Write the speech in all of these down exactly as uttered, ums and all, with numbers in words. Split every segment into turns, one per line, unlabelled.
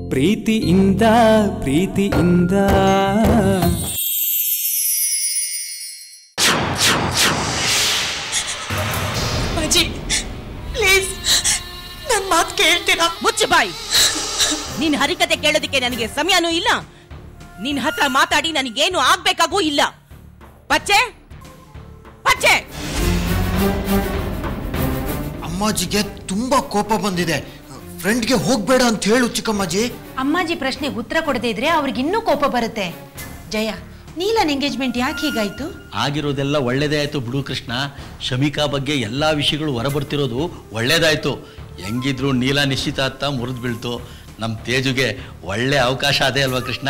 ಪ್ರೀತಿಯಿಂದ ಪ್ರೀತಿಯಿಂದ
ಅಜ್ಜಿ ಪ್ಲೀಸ್ ನನ್ನ ಮಾತು ಕೇಳ್ತೀರಾ?
ಮುಚ್ಚು ಬಾಯ್. ನಿನ್ ಹರಿಕತೆ ಕೇಳೋದಕ್ಕೆ ನನಗೆ ಸಮಯನೂ ಇಲ್ಲ. ನಿನ್ ಹತ್ರ ಮಾತಾಡಿ ನನಗೇನು ಆಗ್ಬೇಕಾಗೂ ಇಲ್ಲ. ಪಚ್ಚೆ ಪಚ್ಚೆ.
ಅಮ್ಮಾಜಿಗೆ ತುಂಬಾ ಕೋಪ ಬಂದಿದೆ. ಫ್ರೆಂಡ್ಗೆ ಹೋಗ್ಬೇಡ ಅಂತ ಹೇಳು ಚಿಕ್ಕಮ್ಮಾಜಿ.
ಅಮ್ಮಾಜಿ ಪ್ರಶ್ನೆಗೆ ಉತ್ತರ ಕೊಡದೇ ಇದ್ರೆ ಅವ್ರಿಗೆ ಇನ್ನೂ ಕೋಪ ಬರುತ್ತೆ. ಜಯ, ನೀಲನ್ ಎಂಗೇಜ್ಮೆಂಟ್ ಯಾಕೆ ಹೀಗಾಯ್ತು?
ಆಗಿರೋದೆಲ್ಲ ಒಳ್ಳೇದೇ ಆಯ್ತು ಬಿಡು ಕೃಷ್ಣ. ಶಮಿಕಾ ಬಗ್ಗೆ ಎಲ್ಲಾ ವಿಷಯಗಳು ಹೊರಬರ್ತಿರೋದು ಒಳ್ಳೇದಾಯ್ತು. ಹೆಂಗಿದ್ರು ನೀಲ ನಿಶ್ಚಿತಾರ್ಥ ಮುರಿದು ಬೀಳ್ತು. ನಮ್ಮ ತೇಜುಗೆ ಒಳ್ಳೆ ಅವಕಾಶ ಅದೇ ಅಲ್ವಾ ಕೃಷ್ಣ?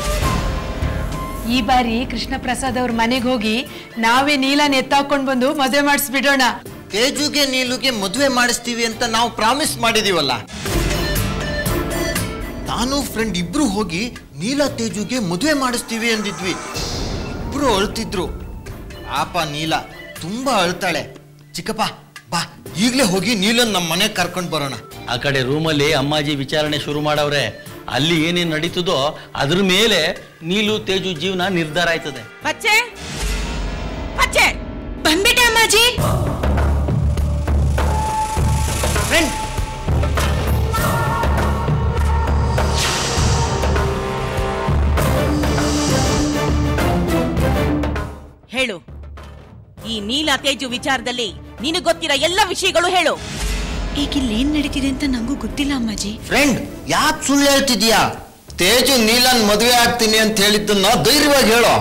ಈ ಬಾರಿ ಕೃಷ್ಣ ಪ್ರಸಾದ್ ಅವ್ರ ಮನೆಗೆ ಹೋಗಿ ನಾವೇ ನೀಲನ್ ಎತ್ತಾಕೊಂಡ್ ಬಂದು ಮದುವೆ ಮಾಡಿಸ್ಬಿಡೋಣ.
ತೇಜುಗೆ ನೀಲುಗೆ ಮದುವೆ ಮಾಡಿಸ್ತೀವಿ ಅಂತ ನಾವು ಪ್ರಾಮಿಸ್ ಮಾಡಿದೀವಲ್ಲ. ನಾನು ಫ್ರೆಂಡ್ ಇಬ್ರು ಹೋಗಿ ನೀಲ ತೇಜುಗೆ ಮದುವೆ ಮಾಡಿಸ್ತೀವಿ ಅಂದಿದ್ವಿ. ಇಬ್ರು ಅಳ್ತಿದ್ರು. ಪಾಪ ನೀಲ ತುಂಬಾ ಅಳ್ತಾಳೆ. ಚಿಕ್ಕಪ್ಪ ಬಾ, ಈಗ್ಲೇ ಹೋಗಿ ನೀಲನ್ ನಮ್ಮ ಮನೆಗೆ ಕರ್ಕೊಂಡು ಬರೋಣ.
ಆ ಕಡೆ ರೂಮಲ್ಲಿ ಅಮ್ಮಾಜಿ ವಿಚಾರಣೆ ಶುರು ಮಾಡವ್ರೆ. ಅಲ್ಲಿ ಏನೇನು ನಡೀತದೋ ಅದ್ರ ಮೇಲೆ ನೀಲು ತೇಜು ಜೀವನ ನಿರ್ಧಾರ ಆಯ್ತದೆ.
ಪಚ್ಚೆ ಪಚ್ಚೆ
ಬಂದ್ಬಿಟ್ಟೆ ಅಮ್ಮಾಜಿ.
ಫ್ರೆಂಡ್
ಹೇಳು, ಈ ನೀಲ ತೇಜು ವಿಚಾರದಲ್ಲಿ ನಿನಗೆ ಗೊತ್ತಿರೋ ಎಲ್ಲ ವಿಷಯಗಳು ಹೇಳು.
ಈಗ ಇಲ್ಲಿ ಏನ್ ನಡೀತಿದೆ ಅಂತ ನಂಗೂ ಗೊತ್ತಿಲ್ಲ ಅಮ್ಮಾಜಿ.
ಫ್ರೆಂಡ್ ಯಾಕೆ ಸುಳ್ಳು ಹೇಳ್ತಿದ್ಯಾ? ತೇಜು ನೀಲನ್ ಮದುವೆ ಆಗ್ತೀನಿ ಅಂತ ಹೇಳಿದ್ದನ್ನ ಧೈರ್ಯವಾಗಿ ಹೇಳೋ.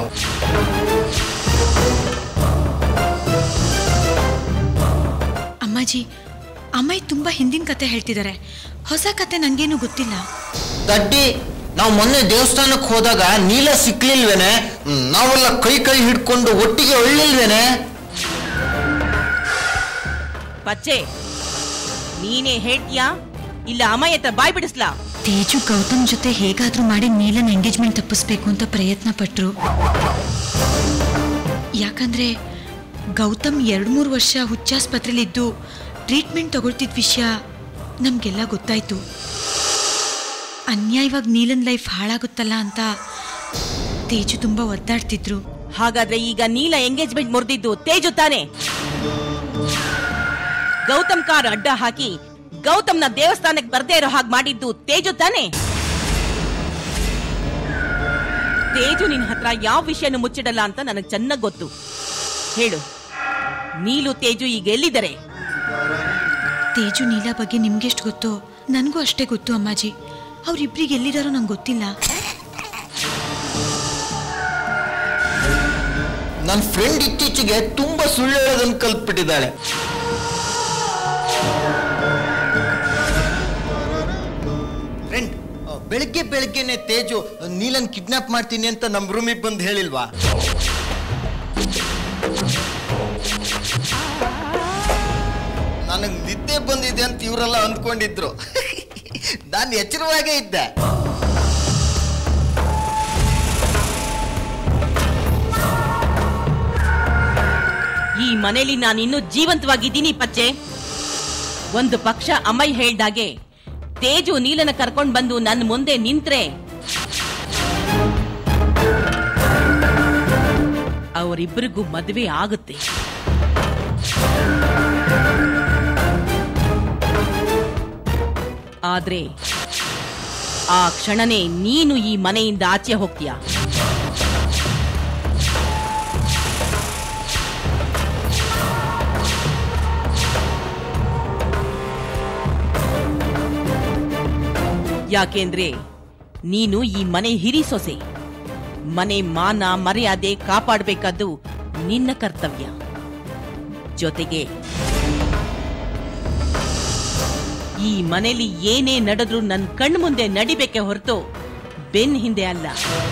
ಅಮ್ಮಾಜಿ, ಅಮ್ಮಾಯಿ ತುಂಬಾ ಹಿಂದಿನ ಕತೆ ಹೇಳ್ತಿದ್ದಾರೆ. ಹೊಸ ಕತೆ ನಂಗೇನು ಗೊತ್ತಿಲ್ಲ.
ದಡ್ಡಿ, ನಾವು ಮೊನ್ನೆ ದೇವಸ್ಥಾನಕ್ಕೆ ಹೋದಾಗ ನೀಲ ಸಿಕ್ಲಿಲ್ವೇನೆ? ನಾವೆಲ್ಲ ಕೈ ಕೈ ಹಿಡ್ಕೊಂಡು ಒಟ್ಟಿಗೆ ಒಳ್ಳಿಲ್ವೇನೆ?
ಪಚ್ಚೆ, ನೀನೇ ಹೇಳ್ತೀಯಾ ಇಲ್ಲ ಅಮ್ಮಯ್ಯ ಹತ್ರ ಬಾಯ್ ಬಿಡಿಸ್ಲಾ?
ತೇಜು ಗೌತಮ್ ಜೊತೆ ಹೇಗಾದ್ರೂ ಮಾಡಿ ನೀಲನ್ ಎಂಗೇಜ್ಮೆಂಟ್ ತಪ್ಪಿಸ್ಬೇಕು ಅಂತ ಪ್ರಯತ್ನ ಪಟ್ರು. ಯಾಕಂದ್ರೆ ಗೌತಮ್ ಎರಡ್ ಮೂರು ವರ್ಷ ಹುಚ್ಚಾಸ್ಪತ್ರೆಲಿದ್ದು ಟ್ರೀಟ್ಮೆಂಟ್ ತಗೊಳ್ತಿದ್ದ ವಿಷಯ ನಮ್ಗೆಲ್ಲ ಗೊತ್ತಾಯ್ತು. ಅನ್ಯಾಯವಾಗಿ ನೀಲನ್ ಲೈಫ್ ಹಾಳಾಗುತ್ತಲ್ಲ ಅಂತ ತೇಜು ತುಂಬಾ ಒದ್ದಾಡ್ತಿದ್ರು.
ಹಾಗಾದ್ರೆ ಈಗ ನೀಲ ಎಂಗೇಜ್ಮೆಂಟ್ ಮುರಿದಿದ್ದು ತೇಜು ತಾನೆ? ಗೌತಮ್ ಕಾರ್ ಅಡ್ಡ ಹಾಕಿ ಗೌತಮ್ನ ದೇವಸ್ಥಾನಕ್ಕೆ ಬರ್ದೇ ಇರೋ ಹಾಗೆ ಮಾಡಿದ್ದು ತೇಜು ತಾನೆ? ತೇಜು ನಿನ್ ಹತ್ರ ಯಾವ ವಿಷಯನೂ ಮುಚ್ಚಿಡಲ್ಲ ಅಂತ ನನಗೆ ಚೆನ್ನಾಗಿ ಗೊತ್ತು. ಹೇಳು, ನೀಲು ತೇಜು ಈಗ ಎಲ್ಲಿದ್ದಾರೆ?
ತೇಜು ನೀಲ ಬಗ್ಗೆ ನಿಮ್ಗೆಷ್ಟು ಗೊತ್ತೋ ನನಗೂ ಅಷ್ಟೇ ಗೊತ್ತು ಅಮ್ಮಾಜಿ. ಅವ್ರಿಬ್ರಿಗೆ ಎಲ್ಲಿದಾರೋ ನಂಗೆ ಗೊತ್ತಿಲ್ಲ.
ನನ್ನ ಫ್ರೆಂಡ್ ಇತ್ತೀಚೆಗೆ ತುಂಬಾ ಸುಳ್ಳು ಹೇಳೋದನ್ನ ಕಲ್ತ್ಬಿಟ್ಟಿದ್ದಾಳೆ. ಫ್ರೆಂಡ್, ಬೆಳಗ್ಗೆ ಬೆಳಗ್ಗೆನೆ ತೇಜು ನೀಲನ್ ಕಿಡ್ನಾಪ್ ಮಾಡ್ತೀನಿ ಅಂತ ನಮ್ಮ ರೂಮಿಗೆ ಬಂದು ಹೇಳಿಲ್ವಾ? ನನಗೆ ನಿದ್ದೆ ಬಂದಿದೆ ಅಂತ ಇವರೆಲ್ಲ ಅಂದ್ಕೊಂಡಿದ್ರು. ನಾನು ಎಚ್ಚರವಾಗೇ ಇದ್ದೆ.
ಈ ಮನೇಲಿ ನಾನು ಇನ್ನೂ ಜೀವಂತವಾಗಿದ್ದೀನಿ ಪಚ್ಚೆ. ಒಂದು ಪಕ್ಷ ಅಮ್ಮಯ್ಯ ಹೇಳ್ದಾಗೆ ತೇಜು ನೀಲನ ಕರ್ಕೊಂಡ್ ಬಂದು ನನ್ನ ಮುಂದೆ ನಿಂತ್ರೆ ಅವರಿಬ್ಬರಿಗೂ ಮದುವೆ ಆಗುತ್ತೆ. ಆದ್ರೆ ಆ ಕ್ಷಣನೇ ನೀನು ಈ ಮನೆಯಿಂದ ಆಚೆ ಹೋಗ್ತೀಯ. ಯಾಕೆಂದ್ರೆ ನೀನು ಈ ಮನೆ ಹಿರಿ ಸೊಸೆ. ಮನೆ ಮಾನ ಮರ್ಯಾದೆ ಕಾಪಾಡಬೇಕಾದ್ದು ನಿನ್ನ ಕರ್ತವ್ಯ. ಜೊತೆಗೆ ಈ ಮನೆಯಲ್ಲಿ ಏನೇ ನಡೆದ್ರೂ ನನ್ನ ಕಣ್ಣು ಮುಂದೆ ನಡಿಬೇಕೆ ಹೊರತು ಬೆನ್ ಹಿಂದೆ ಅಲ್ಲ.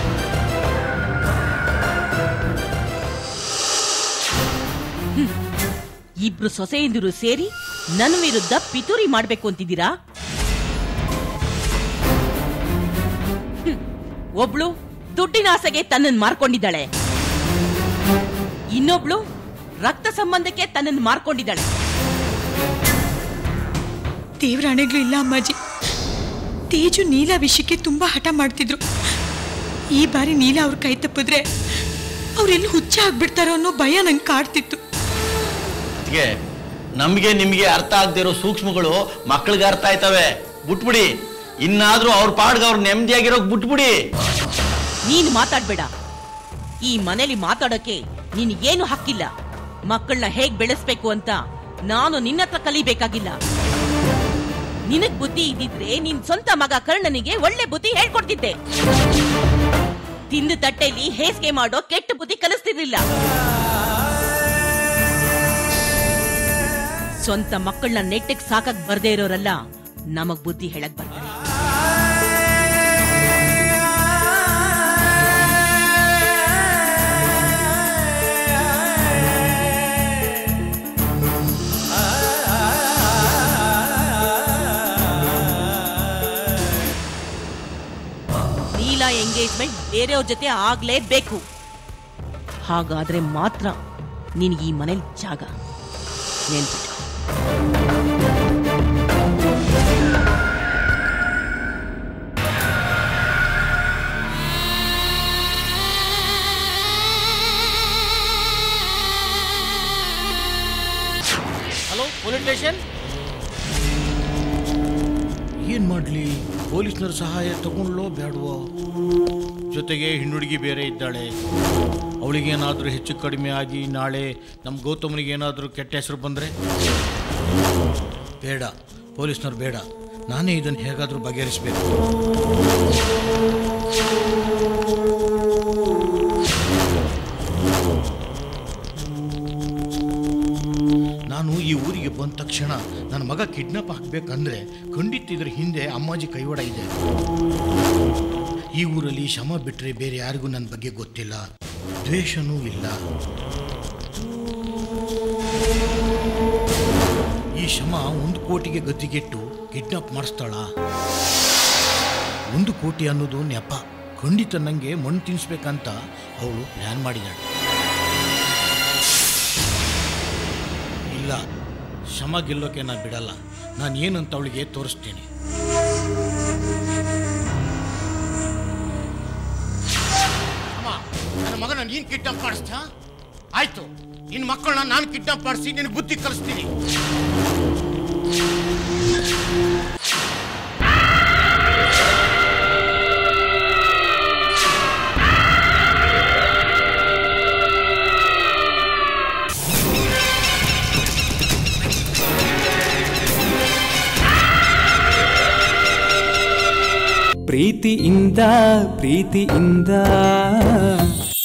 ಇಬ್ರು ಸೊಸೆಯಂದಿರು ಸೇರಿ ನನ್ನ ವಿರುದ್ಧ ಪಿತೂರಿ ಮಾಡ್ಬೇಕು ಅಂತಿದ್ದೀರಾ? ಒಬ್ಳು ದುಡ್ಡಿನ ಆಸೆಗೆ ತನ್ನನ್ನು ಮಾರ್ಕೊಂಡಿದ್ದಾಳೆ, ಇನ್ನೊಬ್ಳು ರಕ್ತ ಸಂಬಂಧಕ್ಕೆ ತನ್ನನ್ನು ಮಾರ್ಕೊಂಡಿದ್ದಾಳೆ.
ದೇವರಾಣೆಗಳು ಇಲ್ಲ ಅಮ್ಮಾಜಿ, ತೇಜು ನೀಲಾ ವಿಷಯಕ್ಕೆ ತುಂಬಾ ಹಠ ಮಾಡ್ತಿದ್ರು. ಈ ಬಾರಿ ನೀಲಾ ಅವ್ರ ಕೈ ತಪ್ಪಿದ್ರೆ ಅವ್ರೆಲ್ಲಿ ಹುಚ್ಚ ಆಗ್ಬಿಡ್ತಾರೋ ಅನ್ನೋ ಭಯ ನಂಗೆ ಕಾಡ್ತಿತ್ತು.
ನಮ್ಗೆ ನಿಮ್ಗೆ ಅರ್ಥ ಆಗದಿರೋ ಸೂಕ್ಷ್ಮಗಳು ಮಕ್ಕಳಿಗೆ ಅರ್ಥ ಆಯ್ತವೆ. ಬಿಟ್ಬಿಡಿ, ಇನ್ನಾದ್ರೂ ಅವ್ರ ಪಾಡ್ಗೆ ಅವ್ರು ನೆಮ್ಮದಿಯಾಗಿರೋಕ್ ಬಿಟ್ಬಿಡಿ.
ನೀನು ಮಾತಾಡ್ಬೇಡ. ಈ ಮನೇಲಿ ಮಾತಾಡೋಕೆ ನೀನ್ ಏನು ಹಕ್ಕಿಲ್ಲ. ಮಕ್ಕಳನ್ನ ಹೇಗ್ ಬೆಳೆಸ್ಬೇಕು ಅಂತ ನಾನು ನಿನ್ನ ಹತ್ರ ಕಲಿಬೇಕಾಗಿಲ್ಲ. ನಿನಗ್ ಬುದ್ಧಿ ಇದ್ದಿದ್ರೆ ನಿನ್ ಸ್ವಂತ ಮಗ ಕರ್ಣನಿಗೆ ಒಳ್ಳೆ ಬುದ್ಧಿ ಹೇಳ್ಕೊಡ್ತಿದ್ದೆ. ತಿಂದು ತಟ್ಟೆಲಿ ಹೇಸಿಗೆ ಮಾಡೋ ಕೆಟ್ಟ ಬುದ್ಧಿ ಕಲಿಸ್ತಿರ್ಲಿಲ್ಲ. ಸ್ವಂತ ಮಕ್ಕಳನ್ನ ನೆಟ್ಟಿಗೆ ಸಾಕಕ್ ಬರ್ದೇ ಇರೋರಲ್ಲ ನಮಗ್ ಬುದ್ಧಿ ಹೇಳಕ್ ಬರ್ತಾರೆ. ನೀಲಾ ಎಂಗೇಜ್ಮೆಂಟ್ ಬೇರೆಯವ್ರ ಜೊತೆ ಆಗ್ಲೇಬೇಕು. ಹಾಗಾದ್ರೆ ಮಾತ್ರ ನಿನಗೆ ಈ ಮನೇಲಿ ಜಾಗ. ನೆನ್ಪಿಟ್ಟು.
Hello, police station. ಏನ್ ಮಾಡ್ಲಿ? ಪೊಲೀಸ್ನವ್ರ ಸಹಾಯ ತಗೊಂಡ್ಲೋ ಬೇಡವೋ? ಜೊತೆಗೆ ಹೆಣ್ಣುಡುಗಿ ಬೇರೆ ಇದ್ದಾಳೆ. ಅವಳಿಗೇನಾದರೂ ಹೆಚ್ಚು ಕಡಿಮೆ ಆಗಿ ನಾಳೆ ನಮ್ಮ ಗೌತಮನಿಗೆ ಏನಾದರೂ ಕೆಟ್ಟ ಹೆಸರು ಬಂದರೆ ಬೇಡ, ಪೊಲೀಸ್ನವ್ರು ಬೇಡ. ನಾನೇ ಇದನ್ನು ಹೇಗಾದರೂ ಬಗೆಹರಿಸಬೇಕು. ನಾನು ಈ ಊರಿಗೆ ಬಂದ ತಕ್ಷಣ ನನ್ನ ಮಗ ಕಿಡ್ನಾಪ್ ಹಾಕಬೇಕಂದ್ರೆ ಖಂಡಿತ ಇದ್ರ ಹಿಂದೆ ಅಮ್ಮಾಜಿ ಕೈವಾಡ ಇದೆ. ಈ ಊರಲ್ಲಿ ಶಮ ಬಿಟ್ಟರೆ ಬೇರೆ ಯಾರಿಗೂ ನನ್ನ ಬಗ್ಗೆ ಗೊತ್ತಿಲ್ಲ, ದ್ವೇಷನೂ ಇಲ್ಲ. ಈ ಶಮ ಒಂದು ಕೋಟಿಗೆ ಗದ್ದಿಗೆಟ್ಟು ಕಿಡ್ನಾಪ್ ಮಾಡಿಸ್ತಾಳ. ಒಂದು ಕೋಟಿ ಅನ್ನೋದು ನೆಪ. ಖಂಡಿತ ನನಗೆ ಮಣ್ಣು ತಿನ್ನಿಸ್ಬೇಕಂತ ಅವಳು ಪ್ಲ್ಯಾನ್ ಮಾಡಿದಾಳೆ. ಇಲ್ಲ, ಶಮ ಗೆಲ್ಲೋಕೆ ನಾನು ಬಿಡಲ್ಲ. ನಾನು ಏನಂತ ಅವಳಿಗೆ ತೋರಿಸ್ತೀನಿ. ನನ್ನ ಮಗನ ನೀನು ಕಿಡ್ನಾಪ್ ಮಾಡಿಸ್ತಾ? ಆಯ್ತು, ನಿನ್ನ ಮಕ್ಕಳನ್ನ ನಾನು ಕಿಡ್ನಾಪ್ ಮಾಡಿಸಿ ನಿನಗೆ ಬುದ್ಧಿ ಕಲಿಸ್ತೀನಿ.
ಪ್ರೀತಿಯಿಂದ ಪ್ರೀತಿಯಿಂದ